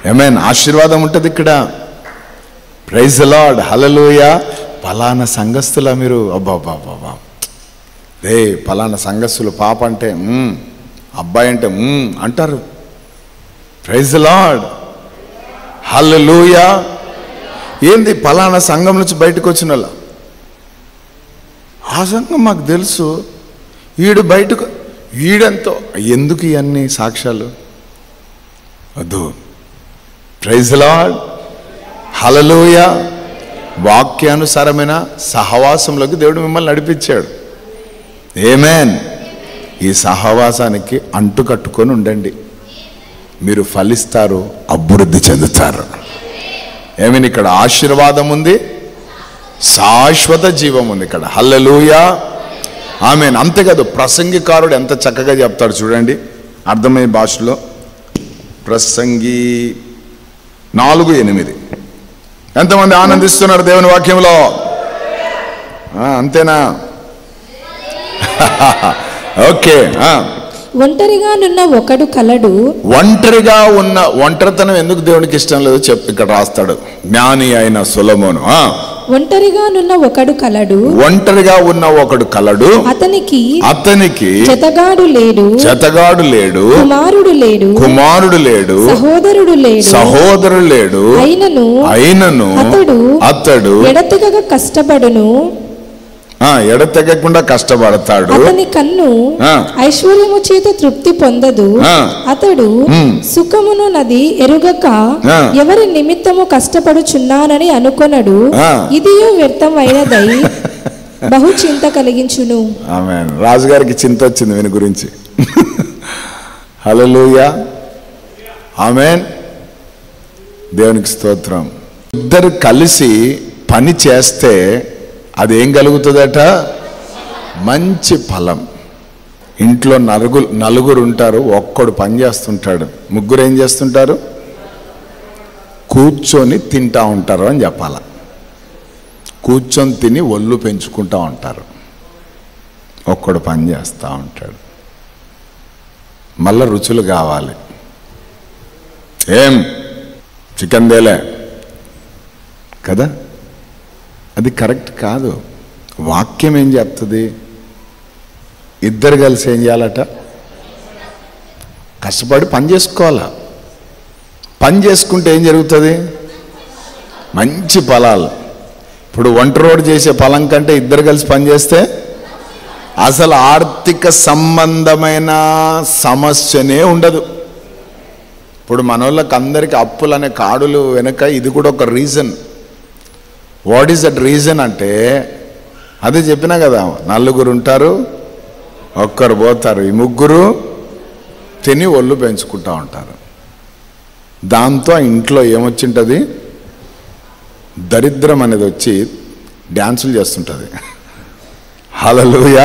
ఆమేన్. ఆశీర్వాదం ఉంటుంది ఇక్కడ. Praise the Lord, hallelujah. పలానా సంఘస్థులా మీరు? అబ్బాబ్బాబ్బా, రే పలానా సంఘస్థులు పాప అంటే అబ్బాయి అంటే అంటారు. Praise the Lord, hallelujah. ఏంది పలానా సంఘం నుంచి బయటకు వచ్చిన వాళ్ళ? ఆ సంఘం మాకు తెలుసు, వీడు బయటకు, వీడంతో. ఎందుకు ఇవన్నీ సాక్ష్యాలు? వద్దు. Praise the Lord, hallelujah. వాక్యానుసారమైన సహవాసంలోకి దేవుడు మిమ్మల్ని నడిపించాడు. ఆమేన్. ఈ సహవాసానికి అంటు కట్టుకొని ఉండండి, మీరు ఫలిస్తారు, అభివృద్ధి చెందుతారు. ఆమేన్. ఇక్కడ ఆశీర్వాదం ఉంది, శాశ్వత జీవం ఉంది ఇక్కడ. హల్లెలూయా, ఆమేన్. అంతేకాదు, ప్రసంగికారుడు ఎంత చక్కగా చెప్తాడు చూడండి, అర్థమయ్యే భాషలో. ప్రసంగి 4:8. ఎంతమంది ఆనందిస్తున్నారు దేవుని వాక్యంలో? అంతేనా? ఓకే. ఒంటరిగా నున్న ఒకడు కలడు. ఒంటరిగా ఉన్న, ఒంటరితనం ఎందుకు దేవునికి ఇష్టం లేదు ఇక్కడ రాస్తాడు జ్ఞాని అయిన సొలొమోను. ఒంటరిగా నున్న ఒకడు కలడు. ఒంటరిగా ఉన్న ఒకడు కలడు. అతనికి జతగాడు లేడు. కుమారుడు లేడు. సహోదరుడు లేడు. అయినను అతడు ఎడతెగక కష్టపడును. ఎడతెగకుండా కష్టపడతాడు. అతని కన్ను ఐశ్వర్యము చేత తృప్తి పొందదు. అతడు సుఖమును నది ఎరుగక ఎవరి నిమిత్తము కష్టపడుచున్నానని అనుకొనడు. ఇదియో వ్యర్థమైనదై బహు చింత కలిగించును. ఆమేన్. రాజుగారికి చింత వచ్చింది వీని గురించి. హల్లెలూయా, ఆమేన్. దేవునికి స్తోత్రం. ఇద్దరు కలిసి పని చేస్తే అదేం కలుగుతుందట? మంచి ఫలం. ఇంట్లో నలుగురు ఉంటారు, ఒక్కడు పని చేస్తుంటాడు, ముగ్గురు ఏం చేస్తుంటారు? కూర్చొని తింటా ఉంటారు అని చెప్పాల. కూర్చొని తిని ఒళ్ళు పెంచుకుంటా ఉంటారు. ఒక్కడు పని చేస్తూ ఉంటాడు. మళ్ళా రుచులు కావాలి. ఏం చికెన్ దేలే కదా, అది కరెక్ట్ కాదు. వాక్యం ఏం చెప్తుంది? ఇద్దరు కలిసి ఏం చేయాలట? కష్టపడి పని చేసుకోవాలా. పని చేసుకుంటే ఏం జరుగుతుంది? మంచి ఫలాలు. ఇప్పుడు ఒంటరోడు చేసే ఫలం కంటే ఇద్దరు కలిసి పని చేస్తే అసలు ఆర్థిక సంబంధమైన సమస్యనే ఉండదు. ఇప్పుడు మన వాళ్ళకి అందరికీ అప్పులు అనే కాడులు వెనుక ఇది కూడా ఒక reason. What is that reason అంటే, అదే చెప్పినా కదా, నలుగురు ఉంటారు, ఒక్కరు పోతారు, ఈ ముగ్గురు తిని ఒళ్ళు పెంచుకుంటూ ఉంటారు. దాంతో ఇంట్లో ఏమొచ్చింటుంది? దరిద్రం అనేది వచ్చి డ్యాన్సులు చేస్తుంటుంది. హల్లెలూయా.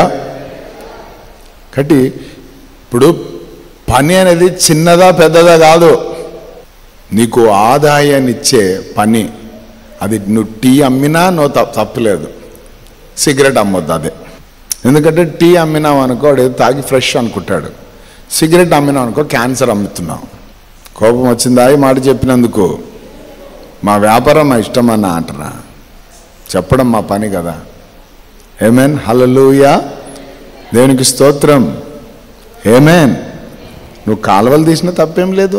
కాబట్టి ఇప్పుడు పని అనేది చిన్నదా పెద్దదా కాదు, నీకు ఆదాయాన్ని ఇచ్చే పని. అది నువ్వు టీ అమ్మినా నువ్వు తప్పలేదు, సిగరెట్ అమ్మొద్దు అదే. ఎందుకంటే టీ అమ్మినావు అనుకో వాడు తాగి ఫ్రెష్ అనుకుంటాడు, సిగరెట్ అమ్మినావు అనుకో క్యాన్సర్ అమ్ముతున్నావు. కోపం వచ్చిందా ఈ మాట చెప్పినందుకు? మా వ్యాపారం మా ఇష్టం అన్న అంటారా? చెప్పడం మా పని కదా. ఆమేన్. హల్లెలూయా, దేవునికి స్తోత్రం. ఆమేన్. నువ్వు కాలువలు తీసినా తప్పేం లేదు.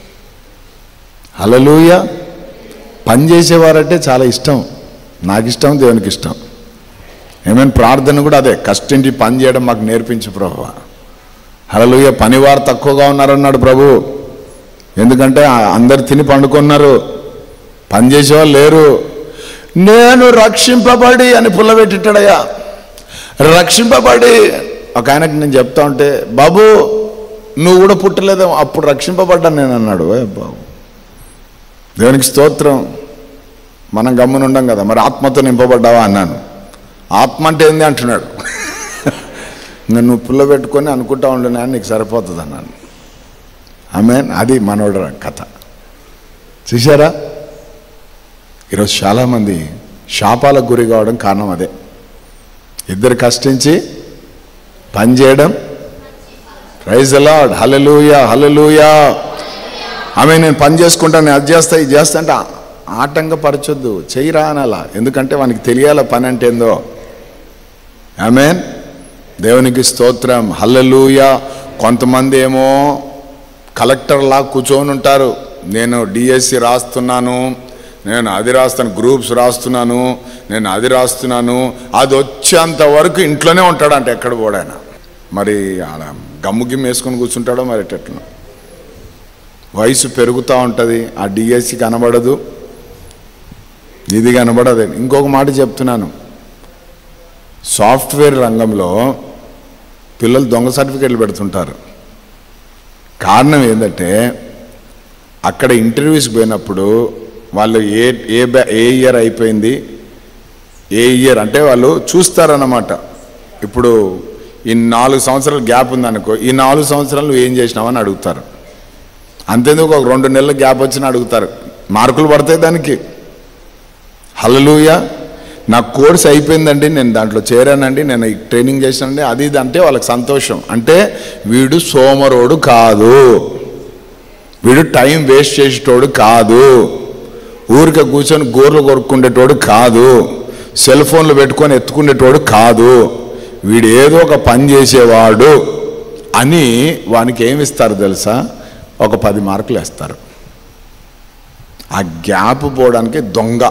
హల్లెలూయా. పని చేసేవారంటే చాలా ఇష్టం, నాకు ఇష్టం, దేవునికి ఇష్టం. ఆమేన్. ప్రార్థన కూడా అదే, కష్టించి పని చేయడం మాకు నేర్పించు ప్రభువా. హల్లెలూయా. పనివారు తక్కువగా ఉన్నారన్నాడు ప్రభు. ఎందుకంటే అందరు తిని పండుకున్నారు, పని చేసేవాళ్ళు లేరు. నేను రక్షింపబడి అని పుల్లబెట్టిట్టాడయ్యా. రక్షింపబడి ఒక ఆయనకి నేను చెప్తా ఉంటే, బాబు నువ్వు కూడా పుట్టలేదో, అప్పుడు రక్షింపబడ్డాను నేను అన్నాడు. బాబు దేవునికి స్తోత్రం. మనం గమ్మునుండం కదా. మరి ఆత్మతో నింపబడ్డావా అన్నాను. ఆత్మ అంటే ఏంది అంటున్నాడు. నువ్వు పుల్ల పెట్టుకొని అనుకుంటా ఉండినా నీకు సరిపోతుంది అన్నాను. ఆమేన్. అది మనోడు కథ. చూసారా, ఈరోజు చాలామంది శాపాలకు గురి కావడం కారణం అదే. ఇద్దరు కష్టించి పని చేయడం. Praise the Lord. Hallelujah, hallelujah. ఆమె నేను పని చేసుకుంటాను, నేను అది చేస్తా ఇది చేస్తా అంటే ఆటంకపరచొద్దు, చెయ్యిరా అనాలా. ఎందుకంటే వానికి తెలియాల పని అంటే ఏందో. ఆమేన్. దేవునికి స్తోత్రం. హల్లెలూయా. కొంతమంది ఏమో కలెక్టర్లా కూర్చొని ఉంటారు. నేను డిఎస్సి రాస్తున్నాను, నేను అది రాస్తాను, గ్రూప్స్ రాస్తున్నాను, నేను అది రాస్తున్నాను. అది వచ్చేంత వరకు ఇంట్లోనే ఉంటాడంట, ఎక్కడ పోడాయన. మరి గమ్ము గిమ్ము వేసుకొని కూర్చుంటాడో మరి ఎట్లా. వయసు పెరుగుతూ ఉంటుంది, ఆ డిఎస్సి కనబడదు, ఇది కనబడదు. ఇంకొక మాట చెప్తున్నాను, సాఫ్ట్వేర్ రంగంలో పిల్లలు దొంగ సర్టిఫికేట్లు పెడుతుంటారు. కారణం ఏంటంటే అక్కడ ఇంటర్వ్యూస్కి పోయినప్పుడు వాళ్ళు ఏ ఇయర్ అయిపోయింది, ఏ ఇయర్ అంటే వాళ్ళు చూస్తారన్నమాట. ఇప్పుడు ఈ 4 సంవత్సరాలు గ్యాప్ ఉందనుకో, ఈ 4 సంవత్సరాలు ఏం చేసినావని అడుగుతారు. అంతేందుకు ఒక 2 నెలల గ్యాప్ వచ్చినా అడుగుతారు, మార్కులు పడతాయి దానికి. హల్లెలూయా. నా కోర్స్ అయిపోయిందండి, నేను దాంట్లో చేరానండి, నేను ట్రైనింగ్ చేశానండి, అది ఇది అంటే వాళ్ళకి సంతోషం. అంటే వీడు సోమరోడు కాదు, వీడు టైం వేస్ట్ చేసేటోడు కాదు, ఊరికే కూర్చొని గోర్లు కొరుక్కుండేటోడు కాదు, సెల్ ఫోన్లు పెట్టుకొని ఎత్తుకునేటోడు కాదు, వీడు ఏదో ఒక పని చేసేవాడు అని వానికి ఏమిస్తారు తెలుసా? ఒక 10 మార్కులు వేస్తారు. ఆ గ్యాప్ పోవడానికి దొంగ.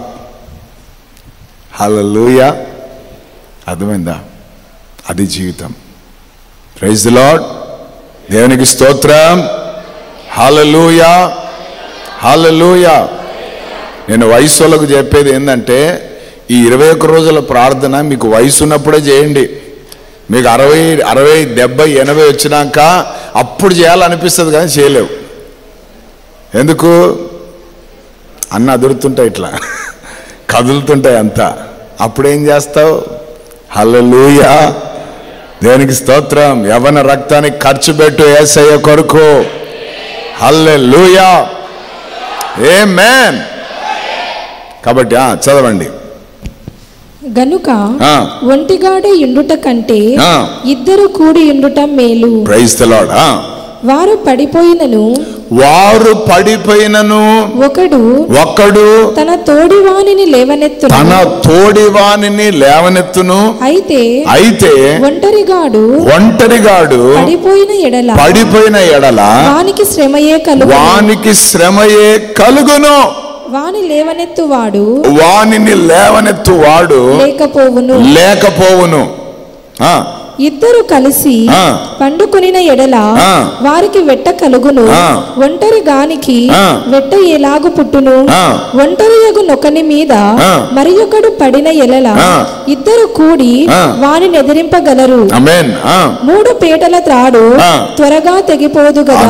హల్లెలూయా. అర్థమైందా? అది జీవితం. Praise the Lord. దేవునికి స్తోత్రం. హల్లెలూయా, హల్లెలూయా. నేను వయసులకు చెప్పేది ఏంటంటే, ఈ 21 రోజుల ప్రార్థన మీకు వయసు ఉన్నప్పుడే చేయండి. మీకు 60, 70, 80 వచ్చినాక అప్పుడు చేయాలనిపిస్తుంది కానీ చేయలేవు. ఎందుకు? అన్న అదురుతుంటాయి, ఇట్లా కదులుతుంటాయి అంతా. అప్పుడేం చేస్తావు? హల్లెలూయా. దేవునికి స్తోత్రం. యవ్వన రక్తానికి ఖర్చు పెట్టు యేసయ్య కొరకు. హల్లెలూయా, ఆమేన్. కాబట్టి చదవండి. గనుక ఒంటిగాడే యుండుట కంటే ఇద్దరు కూడి యుండుట మేలు. Praise the Lord. వారు పడిపోయినను ఒకడు తన తోడివానిని లేవనెత్తును. అయితే ఒంటరిగాడు పడిపోయిన ఎడల వానికి శ్రమయే కలుగును. వానిని లేవనెత్తువాడు లేకపోవును. ఇద్దరు కలిసి పండుకొనిన ఎడల వారికి వెట్ట కలుగును. ఒంటరి గానికి వెట్ట ఎలాగు పుట్టును? ఒంటరియగు నొకని మీద మరి ఒకడు పడిన ఎడల ఇద్దరు కూడి వానిని ఎదిరింపగలరు. 3 పీటల త్రాడు త్వరగా తెగిపోదు కదా.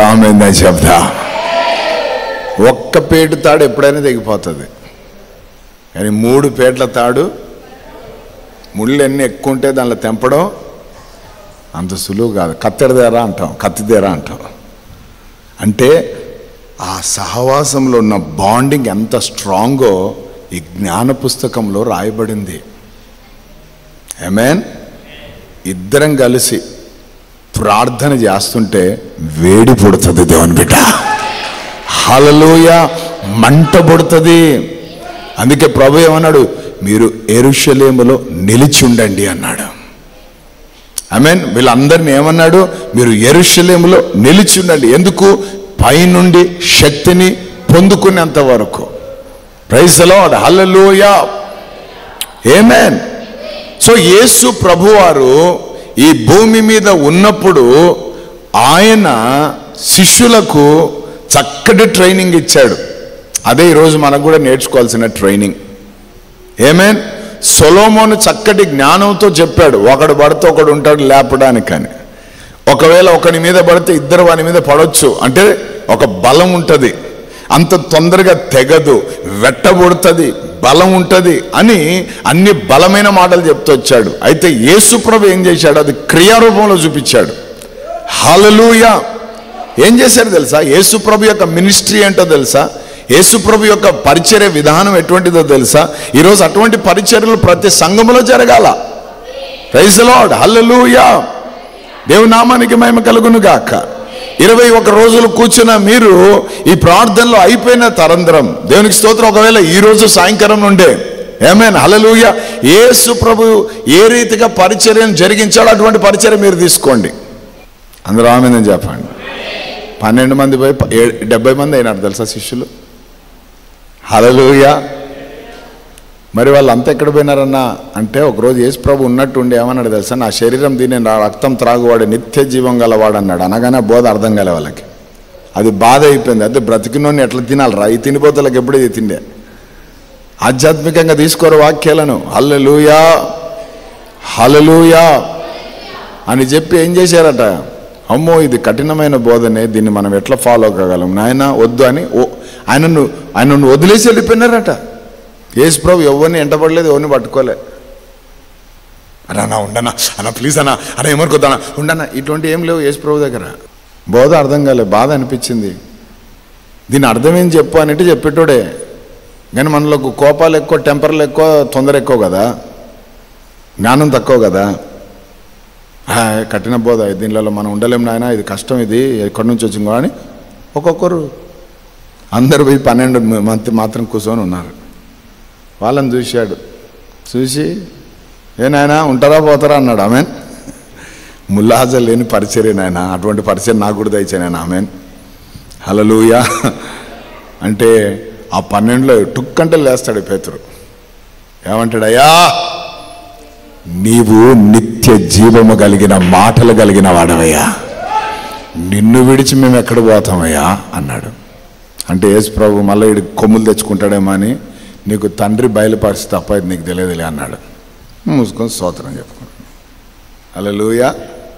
ఒక్క పేటు తాడు ఎప్పుడైనా తెగిపోతుంది, కానీ 3 పేట్ల తాడు, ముళ్ళు ఎన్ని ఎక్కువ ఉంటే దానిలో తెంపడం అంత సులువు కాదు. కత్తిదేరా అంటాం. అంటే ఆ సహవాసంలో ఉన్న బాండింగ్ ఎంత స్ట్రాంగో ఈ జ్ఞాన పుస్తకంలో రాయబడింది. ఆమేన్. ఇద్దరం కలిసి ప్రార్థన చేస్తుంటే వేడి పుడుతుంది దేవుని బిడ్డ. హల్లెలూయా. మంట పుడుతుంది. అందుకే ప్రభు ఏమన్నాడు? మీరు యెరూషలేములో నిలిచి ఉండండి అన్నాడు. ఆమేన్. వీళ్ళందరినీ ఏమన్నాడు? మీరు యెరూషలేములో నిలిచి ఉండండి. ఎందుకు? పైనుండి శక్తిని పొందుకునేంత వరకు. Praise the Lord. Hallelujah, amen. So యేసు ప్రభువారు ఈ భూమి మీద ఉన్నప్పుడు ఆయన శిష్యులకు చక్కటి ట్రైనింగ్ ఇచ్చాడు. అదే ఈరోజు మనకు కూడా నేర్చుకోవాల్సిన ట్రైనింగ్. ఆమేన్. సొలొమోను చక్కటి జ్ఞానంతో చెప్పాడు, ఒకడు పడితే ఒకడు ఉంటాడు లేపడానికని. ఒకవేళ ఒకని మీద పడితే ఇద్దరు వాని మీద పడవచ్చు, అంటే ఒక బలం ఉంటుంది, అంత తొందరగా తెగదు, వెట్టబడుతుంది, బలం ఉంటుంది అని అన్ని బలమైన మాటలు చెప్తూ వచ్చాడు. అయితే యేసు ప్రభు ఏం చేశాడు? అది క్రియారూపంలో చూపించాడు. హల్లెలూయా. ఏం చేశాడు తెలుసా? యేసు ప్రభు యొక్క మినిస్ట్రీ ఏంటో తెలుసా? యేసు ప్రభు యొక్క పరిచర్య విధానం ఎటువంటిదో తెలుసా? ఈరోజు అటువంటి పరిచర్యలు ప్రతి సంఘములో జరగాల. Praise the Lord. హల్లెలూయా. దేవుని నామానికి మహిమ కలుగును గాక. 21 రోజులు కూర్చున్న మీరు ఈ ప్రార్థనలో అయిపోయిన తరంతరం దేవునికి స్తోత్రం. ఒకవేళ ఈ రోజు సాయంకాలం నుండే ఆమేన్ హల్లెలూయా యేసు ప్రభు ఏ రీతిగా పరిచర్యను జరిగించాడో అటువంటి పరిచర్య మీరు తీసుకోండి. అందరూ ఆమేన్ అని చెప్పండి. 12 మంది పోయి 70 మంది అయినారు తెలుసా శిష్యులు. హల్లెలూయా. మరి వాళ్ళు అంతా ఎక్కడ పోయినారన్నా అంటే ఒకరోజు యేసు ప్రభు ఉన్నట్టుండి ఏమన్నాడు తెలుసా, నా శరీరం దీని నా రక్తం త్రాగువాడు నిత్య జీవం గలవాడు అన్నాడు. అనగానే బోధ అర్థం కాలే వాళ్ళకి. అది బాధ అయిపోయింది. అదే బ్రతికినోని ఎట్లా తినాలరా, ఈ తినిపోతలకు ఎప్పుడు ఇది తిండే. ఆధ్యాత్మికంగా తీసుకోరు వాక్యాలను. హల్లెలూయా హల్లెలూయా అని చెప్పి ఏం చేశారట, అమ్మో ఇది కఠినమైన బోధనే, దీన్ని మనం ఎట్లా ఫాలో కాగలం నాయన వద్దు అని ఆయనను వదిలేసి వెళ్ళిపోయినారట. యేసు ప్రభు ఎవరిని ఎంటపడలేదు, ఎవరిని పట్టుకోలే. అన్నా ఉండనా అన్న ప్లీజ్ అన్న ఏమనుకోద్దన్నా ఉండనా, ఇటువంటి ఏం లేవు యేసు ప్రభు దగ్గర. బోధ అర్థం కాలే, బాధ అనిపించింది. దీని అర్థం ఏం చెప్పు అన్నట్టు చెప్పేటోడే. కానీ మనలో కోపాలు ఎక్కువ, టెంపర్లు ఎక్కువ, తొందర ఎక్కువ కదా, జ్ఞానం తక్కువ కదా. కఠిన బోధ, దీనిలో మనం ఉండలేం నాయన, ఇది కష్టం, ఇది ఎక్కడి నుంచి వచ్చిందో అని ఒక్కొక్కరు అందరు పోయి 12 మంది మాత్రం కూర్చొని ఉన్నారు. వాళ్ళని చూశాడు, చూసి ఏ నాయన ఉంటారా పోతారా అన్నాడు. ఆమెన్. ముల్లాజ లేని పరిచర్య నాయన, అటువంటి పరిచయం నాకు కూడా దయచే నాయన. Amen hallelujah. అంటే ఆ 12లో టుక్కంటే లేస్తాడు పేతురు. ఏమంటాడు, అయ్యా నీవు నిత్య జీవము కలిగిన మాటలు కలిగిన వాడవయ్యా, నిన్ను విడిచి మేము ఎక్కడ పోతామయ్యా అన్నాడు. అంటే యేసు ప్రభు మళ్ళీ ఇడు కొమ్ములు తెచ్చుకుంటాడేమో అని, నీకు తండ్రి బయలుపరిచి తప్ప ఇది నీకు తెలియదులే అన్నాడు. మూసుకొని స్తోత్రం చెప్పుకున్నాడు. హల్లెలూయా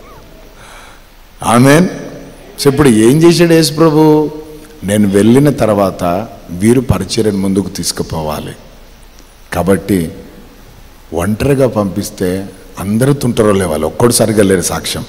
ఆమేన్. సో ఇప్పుడు ఏం చేశాడు యేసు ప్రభు, నేను వెళ్ళిన తర్వాత వీరు పరిచర్యను ముందుకు తీసుకుపోవాలి కాబట్టి ఒంటరిగా పంపిస్తే అందరూ తుంటారో లేవాలి, ఒక్కడు సరిగా లేరు సాక్ష్యం.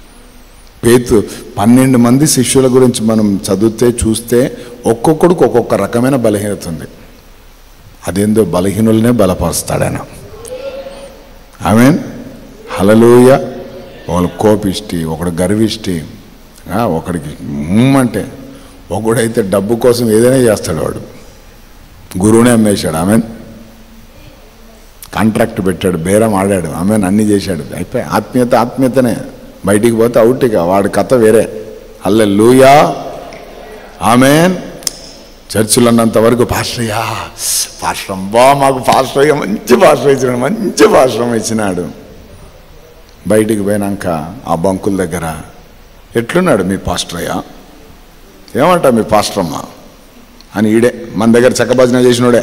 12 మంది శిష్యుల గురించి మనం చదివితే చూస్తే ఒక్కొక్కడికి ఒక్కొక్క రకమైన బలహీనత ఉంది. అదేందో బలహీనులనే బలపరుస్తాడాయన. ఆమేన్ హల్లెలూయా. ఒకడు కోపిష్టి, ఒకడు గర్విష్టి, ఒకడికి అంటే ఒకడైతే డబ్బు కోసం ఏదైనా చేస్తాడు. వాడు గురువునే అమ్మేశాడు. ఆమెన్. కాంట్రాక్ట్ పెట్టాడు, బేరం ఆడాడు. ఆమెన్ అన్నీ చేశాడు. అయిపోయి ఆత్మీయతనే. బయటికి పోతే అవుట్గా వాడి కథ వేరే. Hallelujah amen. చర్చిలో అన్నంత వరకు పాస్టరయ్యా పాశ్రమం మాకు పాస్టరయ్య మంచి పాశ్రమం ఇచ్చినాడు. బయటికి పోయినాక ఆ బంకుల దగ్గర ఎట్లున్నాడు మీ పాస్టరయ్య, ఏమంటా మీ పాస్టరమ్మ అని ఈడే మన దగ్గర చెక్కభజన చేసినోడే.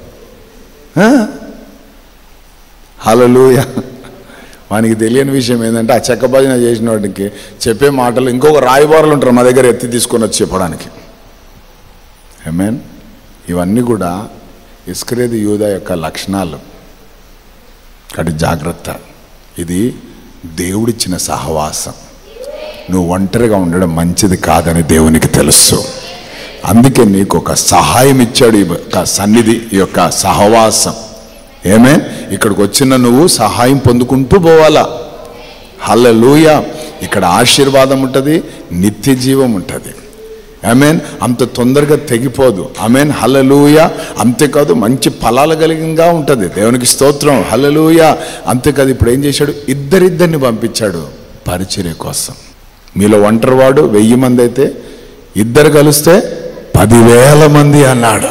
హల్లెలూయా. వానికి తెలియని విషయం ఏంటంటే ఆ చెక్కభజన చేసిన వాడికి చెప్పే మాటలు ఇంకొక రాయబారులు ఉంటారు మా దగ్గర ఎత్తి తీసుకొని వచ్చి చెప్పడానికి. ఆమేన్. ఇవన్నీ కూడా ఇస్కరియోతు యూదా యొక్క లక్షణాలు. కాబట్టి జాగ్రత్త, ఇది దేవుడిచ్చిన సహవాసం. నువ్వు ఒంటరిగా ఉండడం మంచిది కాదని దేవునికి తెలుసు. అందుకే నీకు ఒక సహాయం ఇచ్చాడు ఈ యొక్క సన్నిధి, ఈ యొక్క సహవాసం. ఏమే ఇక్కడికి వచ్చిన నువ్వు సహాయం పొందుకుంటూ పోవాలా. హల్లెలూయా. ఇక్కడ ఆశీర్వాదం ఉంటుంది, నిత్య జీవం ఉంటుంది. ఆమేన్. అంత తొందరగా తెగిపోదు. ఆమేన్ హల్లెలూయా. అంతేకాదు మంచి ఫలాలు కలిగినగా ఉంటుంది. దేవునికి స్తోత్రం. హల్లెలూయా. అంతేకాదు ఇప్పుడు ఏం చేశాడు, ఇద్దరిద్దరిని పంపించాడు పరిచర్య కోసం. మీలో ఒంటరివాడు 1000 మంది అయితే ఇద్దరు కలిస్తే 10,000 మంది అన్నాడు.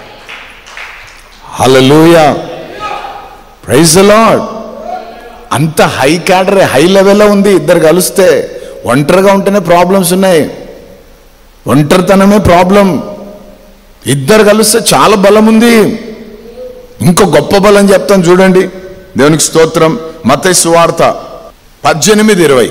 హల్లెలూయా. Praise the Lord. అంత హై క్యాడర్, హై లెవెల్లో ఉంది. ఇద్దరు కలిస్తే, ఒంటరిగా ఉంటేనే ప్రాబ్లమ్స్ ఉన్నాయి. ఒంటరితనమే ప్రాబ్లం. ఇద్దరు కలిస్తే చాలా బలం ఉంది. ఇంకో గొప్ప బలం చెప్తాను చూడండి. దేవునికి స్తోత్రం. మత్తయి సువార్త 18:20.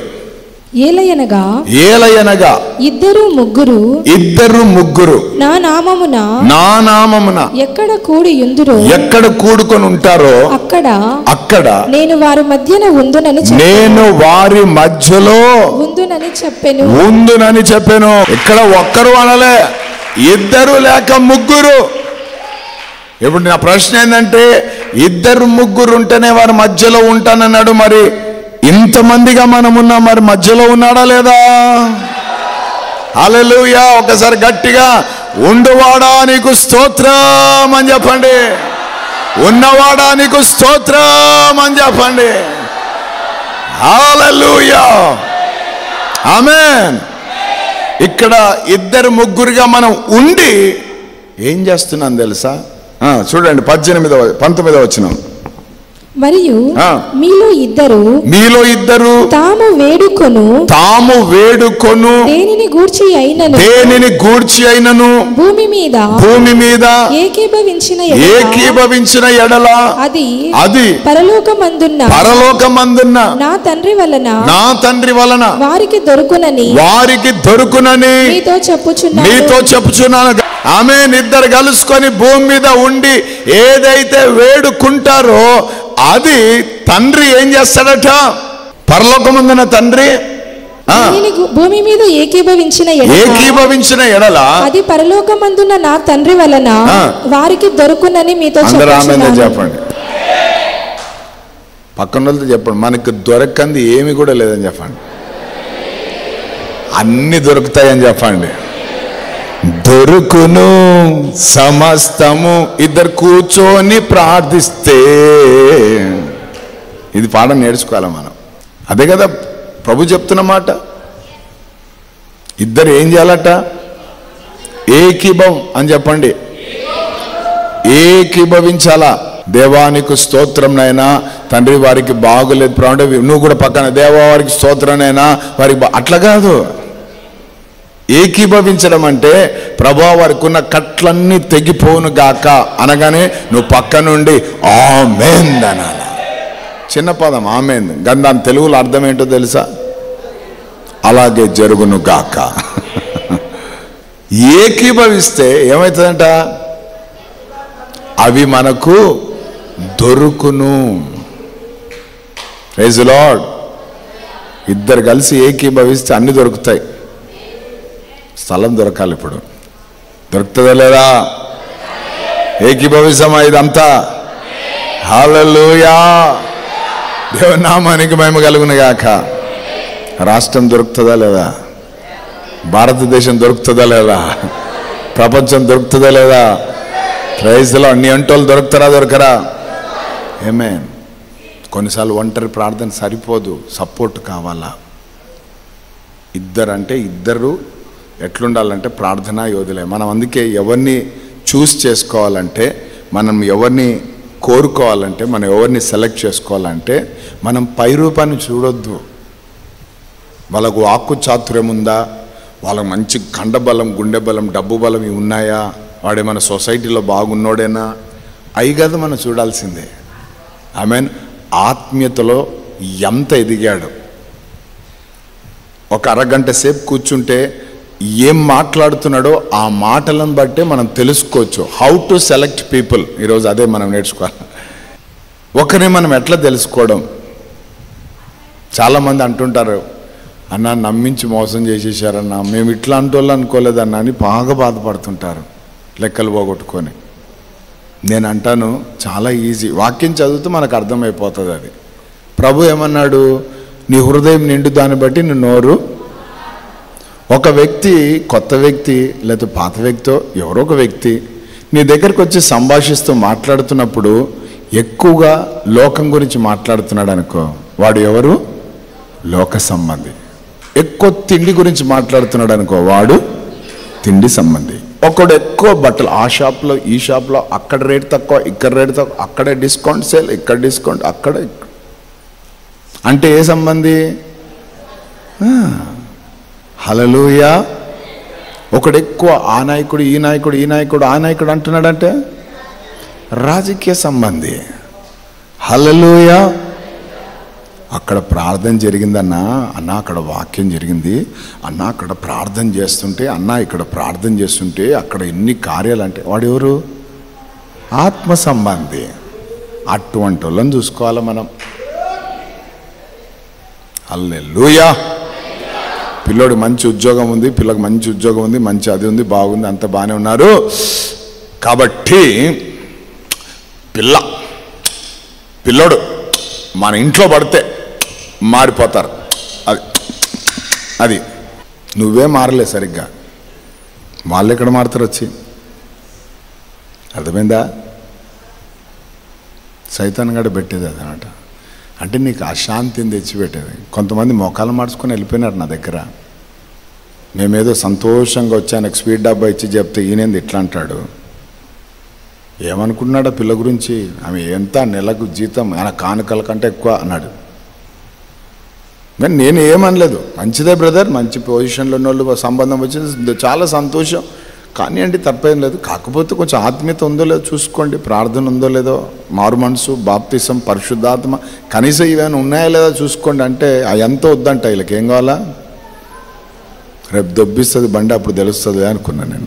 ఏలయనగా ఇద్దరు ముగ్గురు నా నామమున ఎక్కడ కూడుకొని ఉంటారో అక్కడ నేను వారి మధ్యలో ఉందునని చెప్పెను. ఇక్కడ ఒక్కరు అనలే, ఇద్దరు లేక ముగ్గురు. ఇప్పుడు నా ప్రశ్న ఏంటంటే, ఇద్దరు ముగ్గురు ఉంటేనే వారి మధ్యలో ఉంటానన్నాడు. మరి ఇంతమందిగా మనం ఉన్నాం, మరి మధ్యలో ఉన్నాడా లేదా? హల్లెలూయా. ఒకసారి గట్టిగా ఉండువాడా నీకు స్తోత్రం అని చెప్పండి. ఉన్నవాడా నీకు స్తోత్రం అని చెప్పండి. హల్లెలూయా, ఆమేన్. ఇక్కడ ఇద్దరు ముగ్గురుగా మనం ఉండి ఏం చేస్తున్నాం తెలుసా? చూడండి 19వ వచనం. మరియు మీలో ఇద్దరు తాము వేడుకొను దేనిని గూర్చి అయినను భూమి మీద ఏకీభవించిన ఎడల అది పరలోకమందున్న నా తండ్రి వలన వారికి దొరుకునని మీతో చెప్పుచున్నాను. ఆమేన్. ఇద్దరు కలుసుకొని భూమి మీద ఉండి ఏదైతే వేడుకుంటారో అది తండ్రి ఏం చేస్తాడట? పరలోకమందున తండ్రి భూమి మీద ఏకీభవించిన ఎడల అది పరలోకమందున నా తండ్రి వలన వారికి దొరుకునని మీతో చెప్పండి. పక్కన చెప్పండి, మనకు దొరకంది ఏమి కూడా లేదని చెప్పండి. అన్ని దొరుకుతాయని చెప్పండి. దొరుకును సమస్తము. ఇద్దరు కూర్చొని ప్రార్థిస్తే, ఇది పాఠం నేర్చుకోవాలి మనం. అదే కదా ప్రభు చెప్తున్న మాట. ఇద్దరు ఏం చేయాలట? ఏకీభవం అని చెప్పండి. ఏకీభవించాలా. దేవానికి స్తోత్రం నైనా తండ్రి వారికి బాగులేదు ప్రభు అంటే నువ్వు కూడా పక్కన దేవా వారికి స్తోత్రం నైనా వారికి అట్లా కాదు. ఏకీభవించడం అంటే ప్రభా వారికి ఉన్న కట్లన్నీ తెగిపోను గాక అనగానే నువ్వు పక్క నుండి ఆమేన్ అనాల. చిన్న పదం ఆమేన్. దాని తెలుగులో అర్థం ఏంటో తెలుసా? అలాగే జరుగును గాక. ఏకీభవిస్తే ఏమవుతుందంట? అవి మనకు దొరుకును. Praise the Lord. ఇద్దరు కలిసి ఏకీభవిస్తే అన్ని దొరుకుతాయి. స్థలం దొరకాలి. ఇప్పుడు దొరుకుతుందా లేదా? ఏకీభవిసమా ఇదంతా? హల్లెలూయా. దేవుని నామానికి మహిమ కలుగును గాక. రాష్ట్రం దొరుకుతుందా లేదా? భారతదేశం దొరుకుతుందా లేదా? ప్రపంచం దొరుకుతుందా లేదా? Praise the Lord. నీ అంటోళ్ళు దొరకరా? ఆమేన్. కొన్నిసార్లు ఒంటరి ప్రార్థన సరిపోదు, సపోర్ట్ కావాలా. ఇద్దరు ఎట్లుండాలంటే ప్రార్థనా యోధులే మనం. అందుకే ఎవరిని చూస్ చేసుకోవాలంటే, మనం ఎవరిని కోరుకోవాలంటే, మనం ఎవరిని సెలెక్ట్ చేసుకోవాలంటే మనం పై రూపాన్ని చూడొద్దు. వాళ్ళకు వాక్కు చాతుర్యం ఉందా, వాళ్ళకు మంచి కండబలం, గుండె బలం, డబ్బు బలం ఇవి ఉన్నాయా, వాడేమైనా సొసైటీలో బాగున్నోడేనా, అవి కాదు మనం చూడాల్సిందే. ఆమేన్. ఆత్మీయతలో ఎంత ఎదిగాడు. ఒక అరగంట సేపు కూర్చుంటే ఏం మాట్లాడుతున్నాడో ఆ మాటలను బట్టే మనం తెలుసుకోవచ్చు. How to select people. ఈరోజు అదే మనం నేర్చుకోవాలి. ఒకరిని మనం ఎట్లా తెలుసుకోవడం. చాలామంది అంటుంటారు, అన్న నమ్మించి మోసం చేసేసారన్నా, మేము ఇట్లా అంటోళ్ళు అనుకోలేదన్నా అని బాగా బాధపడుతుంటారు లెక్కలు పోగొట్టుకొని. నేను అంటాను చాలా ఈజీ. వాక్యం చదివితే మనకు అర్థమైపోతుంది అది. ప్రభు ఏమన్నాడు? నీ హృదయం నిండు దాన్ని బట్టి నీ నోరు. ఒక వ్యక్తి, కొత్త వ్యక్తి లేదా పాత వ్యక్తితో ఎవరో ఒక వ్యక్తి నీ దగ్గరికి వచ్చి సంభాషిస్తూ మాట్లాడుతున్నప్పుడు ఎక్కువగా లోకం గురించి మాట్లాడుతున్నాడు అనుకో, వాడు ఎవరు? లోక సంబంధి. ఎక్కువ తిండి గురించి మాట్లాడుతున్నాడు అనుకో, వాడు తిండి సంబంధి. ఒకడు ఎక్కువ బట్టలు, ఆ షాప్లో ఈ షాప్లో, అక్కడ రేట్ తక్కువ ఇక్కడ రేట్ తక్కువ, అక్కడే డిస్కౌంట్ సేల్, ఇక్కడ డిస్కౌంట్, అక్కడ అంటే ఏ సంబంధి? హల్లెలూయా. ఒకడు ఎక్కువ ఆ నాయకుడు ఈ నాయకుడు ఈ నాయకుడు ఆ నాయకుడు అంటున్నాడంటే రాజకీయ సంబంధి. హల్లెలూయా. అక్కడ ప్రార్థన జరిగిందన్నా, అన్న అక్కడ వాక్యం జరిగింది అన్న, అక్కడ ప్రార్థన చేస్తుంటే అన్న, ఇక్కడ ప్రార్థన చేస్తుంటే అక్కడ ఎన్ని కార్యాలు అంటే వాడు ఎవరు? ఆత్మ సంబంధి. అటువంటి వాళ్ళని చూసుకోవాలి మనం. హల్లెలూయా. పిల్లోడు మంచి ఉద్యోగం ఉంది, పిల్లకి మంచి ఉద్యోగం ఉంది, మంచి అది ఉంది, బాగుంది, అంత బాగానే ఉన్నారు కాబట్టి పిల్లోడు మన ఇంట్లో పడితే మారిపోతారు. అది నువ్వే మారలే సరిగ్గా, వాళ్ళు ఎక్కడ మారుతారు వచ్చి? అర్థమైందా? సైతాన్ గడ పెట్టేది అదనమాట. అంటే నీకు అశాంతిని తెచ్చిపెట్టేది. కొంతమంది మొఖాలు మార్చుకొని వెళ్ళిపోయినారు నా దగ్గర. మేమేదో సంతోషంగా వచ్చి ఆయనకు స్వీట్ డబ్బా ఇచ్చి చెప్తే ఈయనేంది ఇట్లా అంటాడు, ఏమనుకున్నాడు ఆ పిల్ల గురించి, ఆమె ఎంత నెలకు జీతం ఆయన కానుకల కంటే ఎక్కువ అన్నాడు. కానీ నేను ఏమనలేదు, మంచిదే బ్రదర్, మంచి పొజిషన్లో ఉన్న వాళ్ళు సంబంధం వచ్చింది, చాలా సంతోషం, కానీ అంటే తప్పేం లేదు. కాకపోతే కొంచెం ఆత్మీయత ఉందో లేదో చూసుకోండి, ప్రార్థన ఉందో లేదో, మారు మనసు, బాప్తిసం, పరిశుద్ధాత్మ కనీసం ఇవన్నీ ఉన్నాయా లేదా చూసుకోండి. అంటే అవంతా వద్దంట, వీళ్ళకి ఏం కావాలా? రేపు దొబ్బిస్తుంది బండి, అప్పుడు తెలుస్తుంది అనుకున్నాను నేను.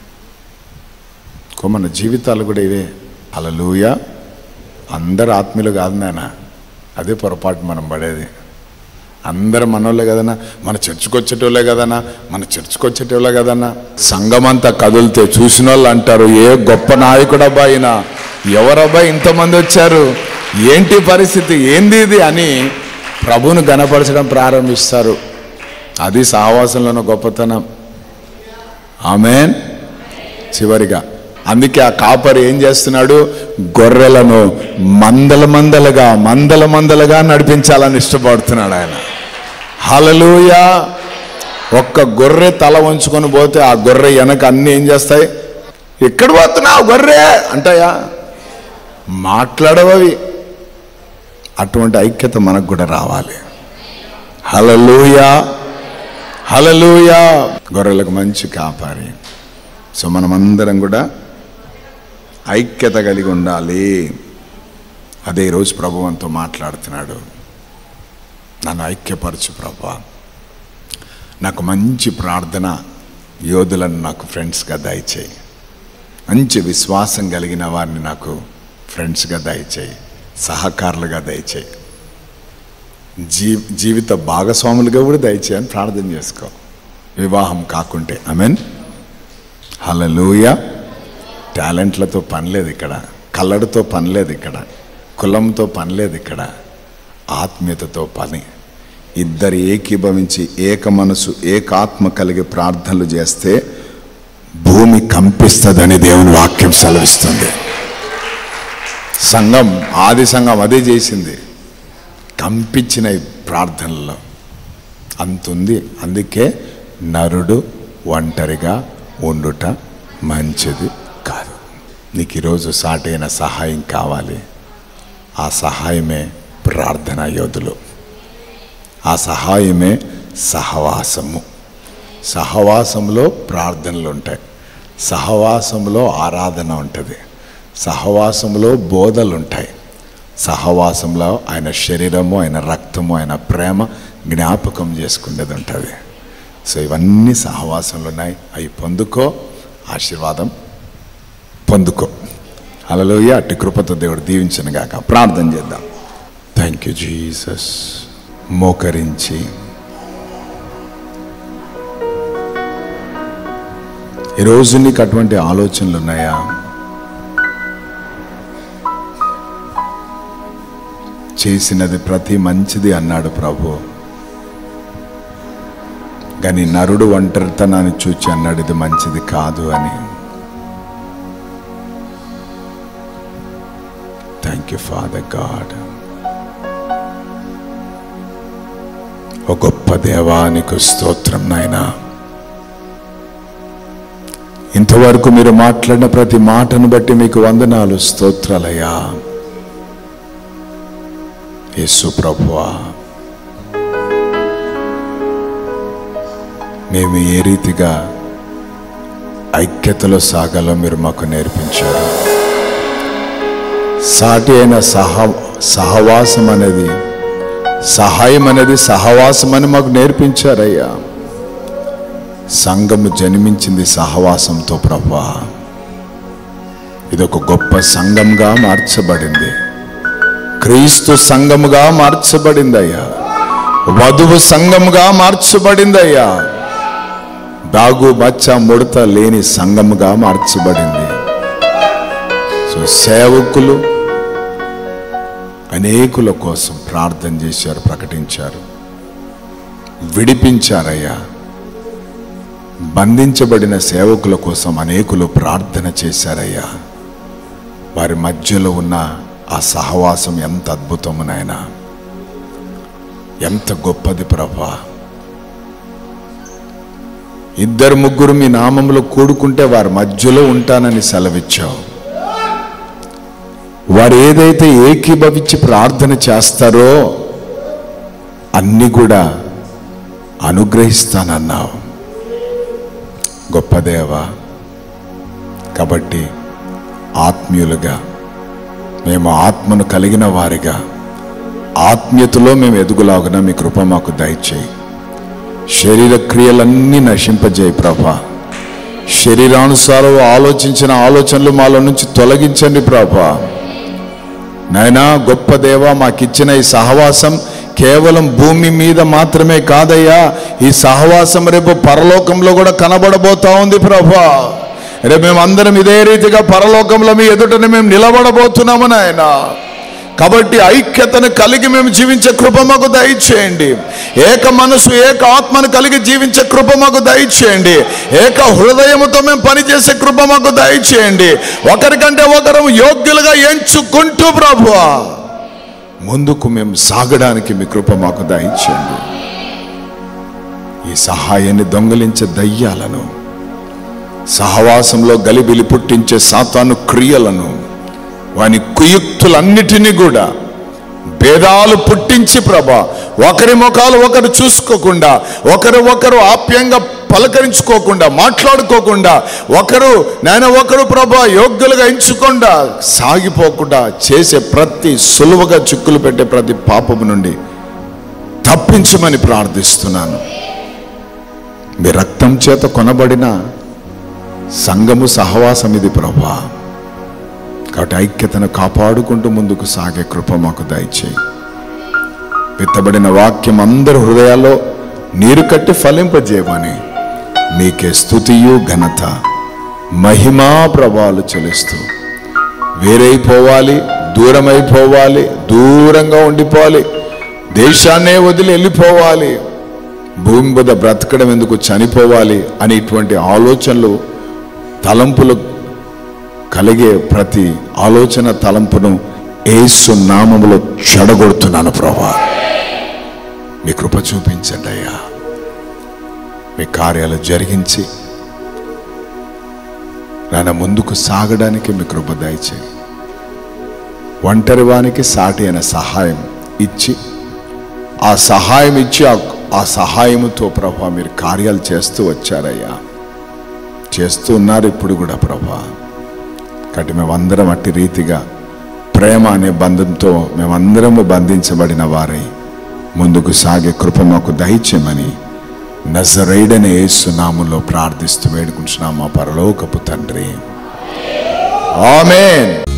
మన జీవితాలు కూడా ఇవే. హల్లెలూయా. అందరు ఆత్మీయులు కాదు నాయన, అదే పొరపాటు మనం పడేది. అందరు మనోళ్ళే కదన్నా, మన చర్చికి వచ్చేటోళ్ళే కదన్నా, మన చర్చికి వచ్చేటోళ్ళే కదన్నా. సంఘమంతా కదిలితే చూసిన వాళ్ళు అంటారు, ఏ గొప్ప నాయకుడబ్బా ఈయన, ఎవరబ్బా ఇంతమంది వచ్చారు, ఏంటి పరిస్థితి, ఏంది ఇది అని ప్రభువును గణపరచడం ప్రారంభిస్తారు. అది సహవాసంలోని గొప్పతనం. ఆమేన్. చివరిగా అందుకే ఆ కాపరి ఏం చేస్తున్నాడు? గొర్రెలను మందలుగా నడిపించాలని ఇష్టపడుతున్నాడు ఆయన. హల్లెలూయా. ఒక్క గొర్రె తల వంచుకొని పోతే ఆ గొర్రె వెనక అన్నీ ఏం చేస్తాయి? ఎక్కడ పోతున్నావు గొర్రె అంటాయా? మాట్లాడవవి. అటువంటి ఐక్యత మనకు కూడా రావాలి. హల్లెలూయా, హల్లెలూయా. గొర్రెలకు మంచి కాపరి. సో మనమందరం కూడా ఐక్యత కలిగి ఉండాలి. అదే ఈరోజు ప్రభువుతో మాట్లాడుతున్నాడు. నన్ను ఐక్యపరచు ప్రభువా, నాకు మంచి ప్రార్థన యోధులను నాకు ఫ్రెండ్స్గా దయచేయి, మంచి విశ్వాసం కలిగిన వారిని నాకు ఫ్రెండ్స్గా దయచేయి, సహకారులుగా దయచేయి, జీవిత భాగస్వాములుగా కూడా దయచేయని ప్రార్థన చేసుకో, వివాహం కాకుంటే. ఆమేన్. హల్లెలూయా. టాలెంట్లతో పని లేదు ఇక్కడ, కల్లడితో పని లేదు ఇక్కడ, కులంతో పని లేదు ఇక్కడ, ఆత్మీయతతో పని. ఇద్దరు ఏకీభవించి ఏక మనసు ఏకాత్మ కలిగి ప్రార్థనలు చేస్తే భూమి కంపిస్తుందని దేవుని వాక్యం సెలవిస్తుంది. సంఘం, ఆది సంఘం అదే చేసింది, కంపించిన ప్రార్థనలో అంతుంది. అందుకే నరుడు ఒంటరిగా ఉండుట మంచిది కాదు. నీకు ఈరోజు సాటైన సహాయం కావాలి. ఆ సహాయమే ప్రార్థనా యోధులు, ఆ సహాయమే సహవాసము. సహవాసంలో ప్రార్థనలు ఉంటాయి, సహవాసంలో ఆరాధన ఉంటుంది, సహవాసంలో బోధలు ఉంటాయి, సహవాసంలో ఆయన శరీరము, ఆయన రక్తము, ఆయన ప్రేమ జ్ఞాపకం చేసుకునేది ఉంటుంది. సో ఇవన్నీ సహవాసంలో ఉన్నాయి. అవి పొందుకో, ఆశీర్వాదం పొందుకో. హల్లెలూయా. అట్టి కృపతో దేవుడు దీవించను గాక. ప్రార్థన చేద్దాం. Thank you Jesus. మోకరించి ఈరోజు నీకు అటువంటి ఆలోచనలు ఉన్నాయా? చేసినది ప్రతి మంచిది అన్నాడు ప్రభు, కానీ నరుడు ఒంటరితనాన్ని చూచి అన్నాడు ఇది మంచిది కాదు అని. Thank you father God. ఓ గొప్ప దేవానికి స్తోత్రం నాయనా. ఇంతవరకు మీరు మాట్లాడిన ప్రతి మాటను బట్టి మీకు వందనాలు, స్తోత్రాలయ్యా. యేసు ప్రభువా, మేము ఏ రీతిగా ఐక్యతలో సాగాలో మీరు మాకు నేర్పించారు. సాటి అయిన సహవాసం అనేది, సహాయం అనేది సహవాసం అని మాకు నేర్పించారయ్యా. సంఘము జన్మించింది సహవాసంతో ప్రభువా. ఇదొక గొప్ప సంఘంగా మార్చబడింది, క్రీస్తు సంఘముగా మార్చబడిందయ్యా, వధువు సంఘముగా మార్చబడిందయ్యా, దాగు మచ్చ ముడత లేని సంఘముగా మార్చబడింది. సో సేవకులు అనేకుల కోసం ప్రార్థన చేశారు, ప్రకటించారు, విడిపించారయ్యా. బంధించబడిన సేవకుల కోసం అనేకులు ప్రార్థన చేశారయ్యా. వారి మధ్యలో ఉన్న ఆ సహవాసం ఎంత అద్భుతము నాయనా, ఎంత గొప్పది ప్రభా. 2-3 మీ నామంలో కూడుకుంటే వారి మధ్యలో ఉంటానని సెలవిచ్చావు. వారు ఏదైతే ఏకీభవించి ప్రార్థన చేస్తారో అన్నీ కూడా అనుగ్రహిస్తానన్నావు. గొప్ప దేవా, కాబట్టి ఆత్మీయులుగా మేము ఆత్మను కలిగిన వారిగా ఆత్మీయతలో మేము ఎదుగులాగున మీ కృప మాకు దయచేయి. శరీర క్రియలన్నీ నశింపజేయి ప్రభా. శరీరానుసారం ఆలోచించిన ఆలోచనలు మాలో నుంచి తొలగించండి ప్రభా. నాయనా గొప్ప దేవా, మాకిచ్చిన ఈ సహవాసం కేవలం భూమి మీద మాత్రమే కాదయ్యా, ఈ సహవాసం రేపు పరలోకంలో కూడా కనబడబోతా ఉంది ప్రభా. రేపు మేమందరం ఇదే రీతిగా పరలోకంలో మీ ఎదుటనే మేము నిలబడబోతున్నాము నాయనా. కాబట్టి ఐక్యతను కలిగి మేము జీవించే కృప మాకు దయచేయండి. ఏక మనసు ఏక ఆత్మను కలిగి జీవించే కృప మాకు దయచేయండి. ఏక హృదయముతో మేము పనిచేసే కృప మాకు దయచేయండి. ఒకరికంటే ఒకరు యోగ్యులుగా ఎంచుకుంటూ ప్రభువా ముందుకు మేము సాగడానికి మీ కృప మాకు దయచేయండి. ఈ సహాయాన్ని దొంగిలించే దయ్యాలను, సహవాసంలో గలిబిలి పుట్టించే సాతాను క్రియలను, వాని కుయుక్తులన్నిటినీ కూడా భేదాలు పుట్టించి ప్రభా, ఒకరి ముఖాలు ఒకరు చూసుకోకుండా, ఒకరు ఆప్యంగా పలకరించుకోకుండా, మాట్లాడుకోకుండా, ఒకరు ప్రభా యోగ్యులుగా ఎంచుకుండా సాగిపోకుండా చేసే ప్రతి సులువుగా చిక్కులు పెట్టే ప్రతి పాపము నుండి తప్పించమని ప్రార్థిస్తున్నాను. మీ రక్తం చేత కొనబడిన సంఘము సహవాసం ఇది ప్రభా. కాబట్టి ఐక్యతను కాపాడుకుంటూ ముందుకు సాగే కృప మాకు దయచేయి. విత్తబడిన వాక్యం అందరి హృదయాల్లో నీరు కట్టి ఫలింపజేయమని నీకే స్తుతియు ఘనత మహిమా ప్రభావాలు చెల్లిస్తూ వేరైపోవాలి, దూరమైపోవాలి, దూరంగా ఉండిపోవాలి, దేశాన్నే వదిలి వెళ్ళిపోవాలి, భూమి మీద బ్రతకడం ఎందుకు, చనిపోవాలి అనేటువంటి ఆలోచనలు, తలంపులు కలిగే ప్రతి ఆలోచన తలంపును యేసు నామములో చెడగొడుతున్నాను ప్రభువా. మీ కృప చూపించండి అయ్యా. మీ కార్యాలు జరిగించి నాన్న ముందుకు సాగడానికి మీ కృప దయచేయి. ఒంటరి వానికి సాటి అయిన సహాయం ఇచ్చి ఆ సహాయముతో ప్రభువా మీరు కార్యాలు చేస్తూ వచ్చారయ్యా, చేస్తూ ఉన్నారు ఇప్పుడు కూడా ప్రభువా. కాబట్టి మేమందరం అట్టి రీతిగా ప్రేమ అనే బంధంతో మేమందరము బంధించబడిన వారై ముందుకు సాగే కృప మాకు దయచేయమని నజరేయుడైన యేసు నామములో ప్రార్థిస్తూ వేడుకుంటున్నాము మా పరలోకపు తండ్రి. ఆమేన్.